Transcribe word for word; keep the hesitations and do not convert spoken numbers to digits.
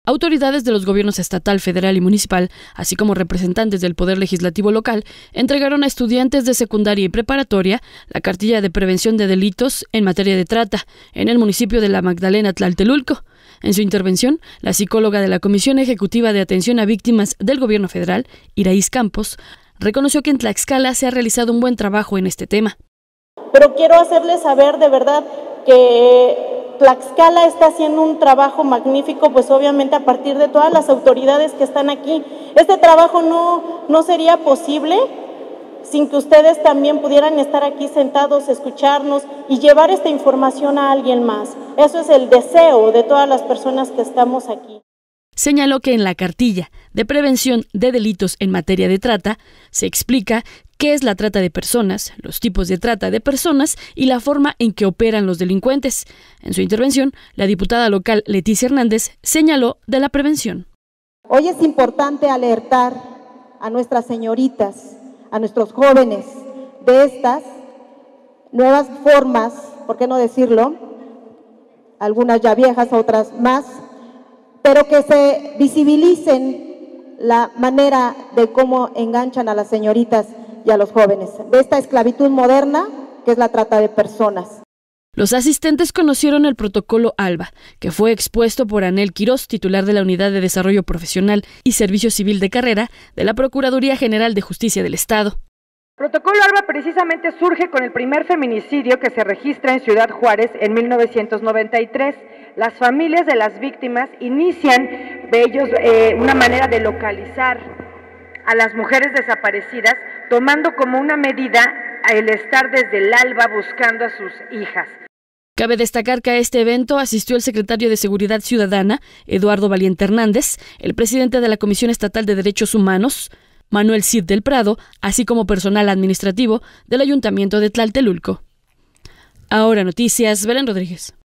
Autoridades de los gobiernos estatal, federal y municipal, así como representantes del Poder Legislativo local, entregaron a estudiantes de secundaria y preparatoria la cartilla de prevención de delitos en materia de trata en el municipio de La Magdalena, Tlatelulco. En su intervención, la psicóloga de la Comisión Ejecutiva de Atención a Víctimas del Gobierno Federal, Iraís Campos, reconoció que en Tlaxcala se ha realizado un buen trabajo en este tema. Pero quiero hacerles saber de verdad que Tlaxcala está haciendo un trabajo magnífico, pues obviamente a partir de todas las autoridades que están aquí. Este trabajo no, no sería posible sin que ustedes también pudieran estar aquí sentados, escucharnos y llevar esta información a alguien más. Eso es el deseo de todas las personas que estamos aquí. Señaló que en la cartilla de prevención de delitos en materia de trata se explica qué es la trata de personas, los tipos de trata de personas y la forma en que operan los delincuentes. En su intervención, la diputada local Leticia Hernández señaló de la prevención. Hoy es importante alertar a nuestras señoritas, a nuestros jóvenes de estas nuevas formas, ¿por qué no decirlo? Algunas ya viejas, otras más, pero que se visibilicen la manera de cómo enganchan a las señoritas y a los jóvenes, de esta esclavitud moderna que es la trata de personas. Los asistentes conocieron el protocolo ALBA, que fue expuesto por Anel Quirós, titular de la Unidad de Desarrollo Profesional y Servicio Civil de Carrera de la Procuraduría General de Justicia del Estado. El protocolo ALBA precisamente surge con el primer feminicidio que se registra en Ciudad Juárez en mil novecientos noventa y tres. Las familias de las víctimas inician de ellos eh, una manera de localizar a las mujeres desaparecidas, tomando como una medida el estar desde el alba buscando a sus hijas. Cabe destacar que a este evento asistió el secretario de Seguridad Ciudadana, Eduardo Valiente Hernández, el presidente de la Comisión Estatal de Derechos Humanos, Manuel Cid del Prado, así como personal administrativo del Ayuntamiento de Tlatelulco. Ahora Noticias, Belén Rodríguez.